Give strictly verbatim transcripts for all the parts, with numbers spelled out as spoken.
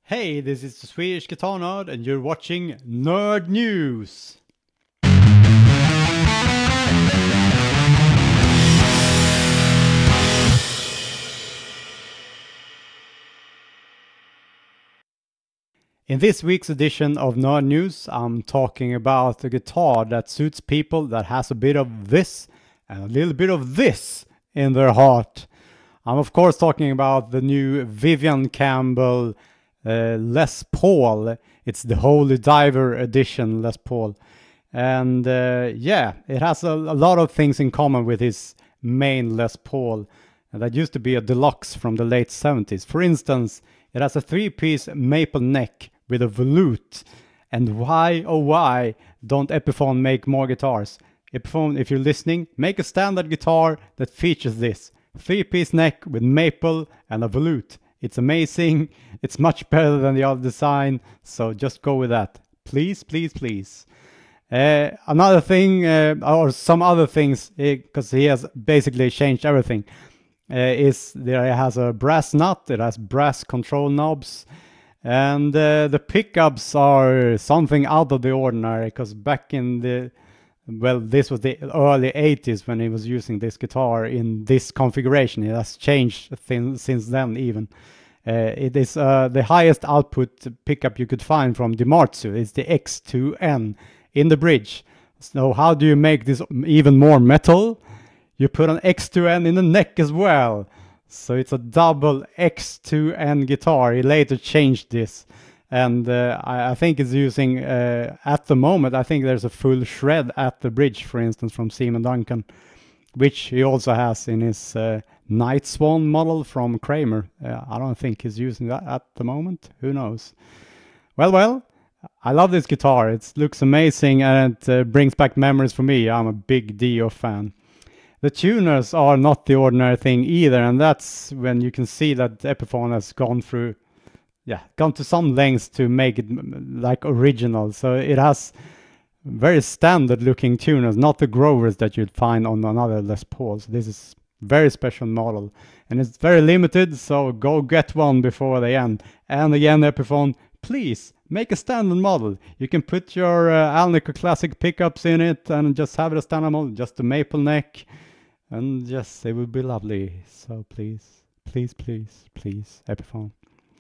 Hey, this is the Swedish Guitar Nerd and you're watching Nerd News! In this week's edition of Nerd News, I'm talking about a guitar that suits people that has a bit of this and a little bit of this in their heart. I'm of course talking about the new Vivian Campbell uh, Les Paul. It's the Holy Diver edition Les Paul. And uh, yeah, it has a, a lot of things in common with his main Les Paul. And that used to be a deluxe from the late seventies. For instance, it has a three-piece maple neck with a volute. And why, oh why, don't Epiphone make more guitars? Epiphone, if you're listening, make a standard guitar that features this. Three-piece neck with maple and a volute. It's amazing. It's much better than the other design. So just go with that. Please, please, please. Uh, another thing, uh, or some other things, because he has basically changed everything, uh, is there it has a brass nut. It has brass control knobs. And uh, the pickups are something out of the ordinary, because back in the, well, this was the early eighties when he was using this guitar in this configuration. It has changed th since then even. Uh, it is uh, the highest output pickup you could find from Dimartsu. It's the X two N in the bridge. So how do you make this even more metal? You put an X two N in the neck as well. So it's a double X two N guitar. He later changed this. And uh, I, I think it's using, uh, at the moment, I think there's a full shred at the bridge, for instance, from Seaman Duncan, which he also has in his uh, Night Swan model from Kramer. Uh, I don't think he's using that at the moment. Who knows? Well, well, I love this guitar. It looks amazing and it uh, brings back memories for me. I'm a big Dio fan. The tuners are not the ordinary thing either, and that's when you can see that Epiphone has gone through, yeah, gone to some lengths to make it like original. So it has very standard looking tuners, not the Grovers that you'd find on another Les Paul. So this is very special model, and it's very limited, so go get one before they end. And again, Epiphone, please make a standard model. You can put your uh, Alnico Classic pickups in it and just have it a standard model, just a maple neck. And yes, it would be lovely. So please, please, please, please, Epiphone.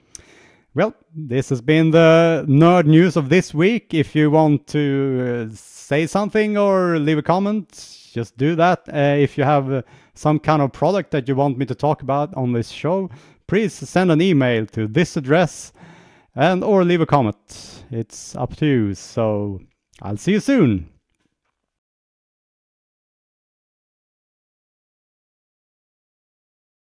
Well, this has been the nerd news of this week. If you want to uh, say something or leave a comment, just do that. Uh, if you have uh, some kind of product that you want me to talk about on this show, please send an email to this address and or leave a comment. It's up to you. So I'll see you soon.